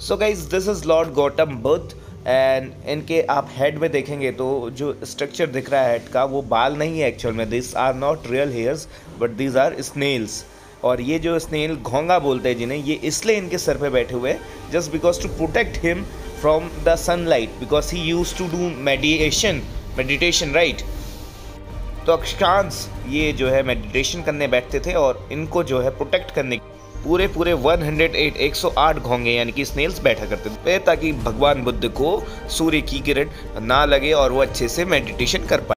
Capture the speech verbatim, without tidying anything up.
So guys this is lord Gautam Buddha and इनके आप head में देखेंगे तो जो स्ट्रक्चर दिख रहा है हेड का वो बाल नहीं है एक्चुअल में। This are not real hairs but these are snails. और ये जो स्नेल घोंगा बोलते हैं जिन्हें, ये इसलिए इनके सर पे बैठे हुए हैं just because to protect him from the sunlight because he use to do meditation meditation right. तो अक्षांश ये जो है मेडिटेशन करने बैठते थे और इनको जो है प्रोटेक्ट करने पूरे पूरे एक सौ आठ एक सौ आठ घोंगे यानी कि स्नेल्स बैठा करते थे ताकि भगवान बुद्ध को सूर्य की किरण ना लगे और वो अच्छे से मेडिटेशन कर पाए।